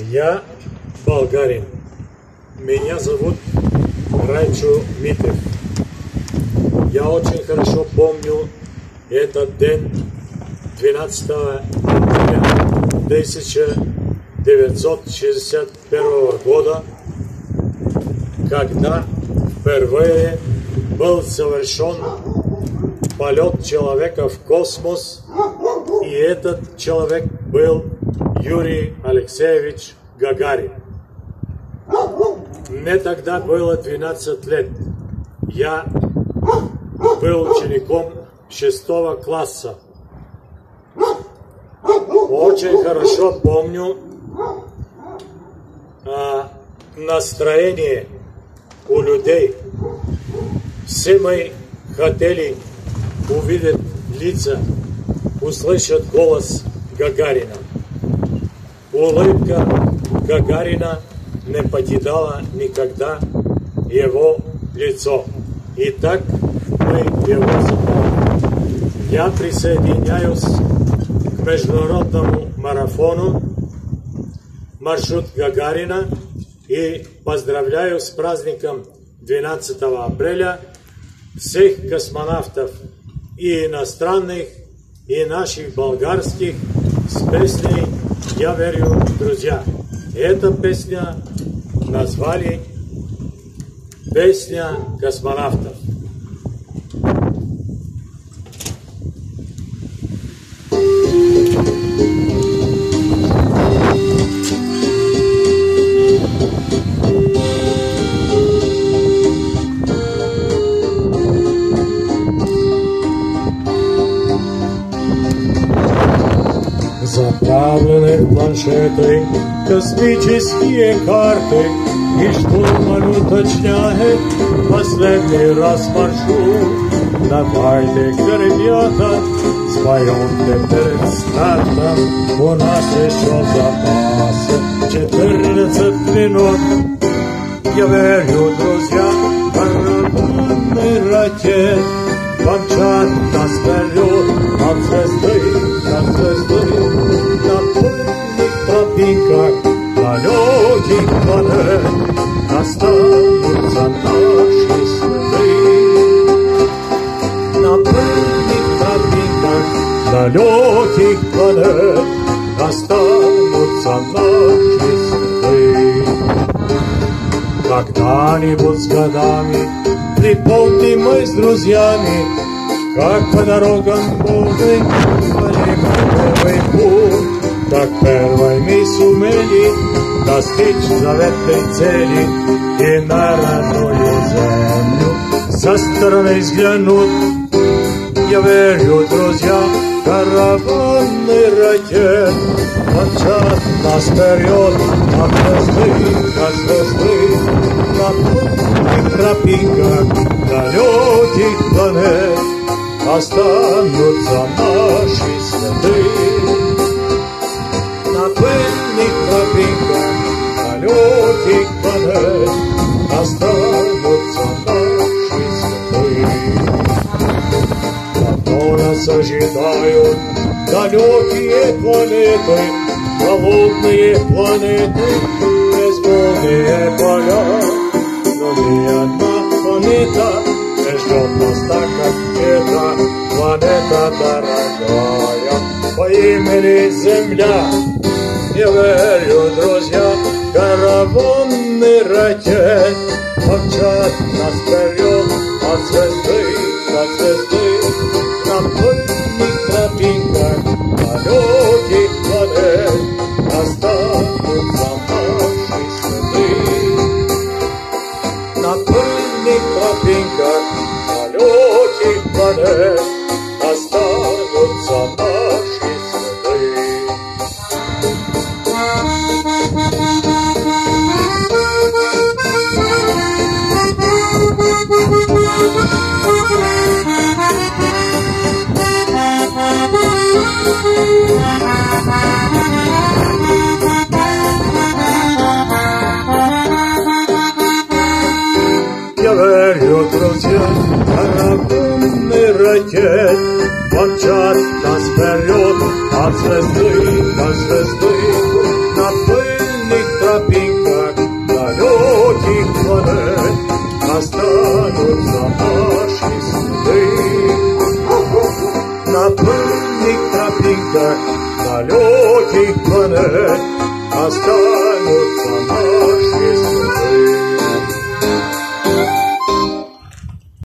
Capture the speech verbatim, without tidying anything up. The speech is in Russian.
Я болгарин. Меня зовут Райчо Митев. Я очень хорошо помню этот день двенадцатого апреля тысяча девятьсот шестьдесят первого года, когда впервые был совершен полет человека в космос, и этот человек был Юрий Алексеевич Гагарин. Мне тогда было двенадцать лет. Я был учеником шестого класса. Очень хорошо помню а, настроение у людей. Все мы хотели увидеть лица, услышать голос Гагарина. Улыбка Гагарина не покидала никогда его лицо. И так мы его запомнили. Я присоединяюсь к международному марафону «Маршрут Гагарина» и поздравляю с праздником двенадцатого апреля всех космонавтов и иностранных, и наших болгарских с песней «Я верю, друзья». Эта песня назвали «Песня космонавтов». Заправлены в планшеты космические карты, и штурман уточняет последний раз маршрут. Давайте-ка, ребята, споем перед стартом, у нас еще в запасе четырнадцать минут. Я верю, друзья, караванный ракет помчат нас вперед, от звезды, от звезды, на пыльных тропинках далеких планет останутся наши следы. На пыльных тропинках далеких планет останутся наши следы. Когда-нибудь с годами припомним мы с друзьями, как по дорогам полной новый путь, как первой мы сумели достичь заветной цели и на родную землю со стороны взглянуть. Я верю, друзья, караванный ракет помчат нас вперед от звезды до звезды, на пыльных тропинках далеких планет останутся наши следы. На пыльных тропинках далеких планет останутся наши следы. Давно нас ожидают далекие планеты, холодные планеты, безмолвные поля. Но ни одна планета не ждет нас так, как эта планета дорогая по имени Земля. Я верю, друзья, караванный ракет помчат нас вперед от звезды до звезды, на пыльных тропинках далеких планет останутся наши следы. На пыльных тропинках далеких планет останутся наши следы. Я верю, друзья, караванный ракет помчат нас вперед от звезды до звезды, на пыльных на пыльных тропинках далеких планет останутся наши следы.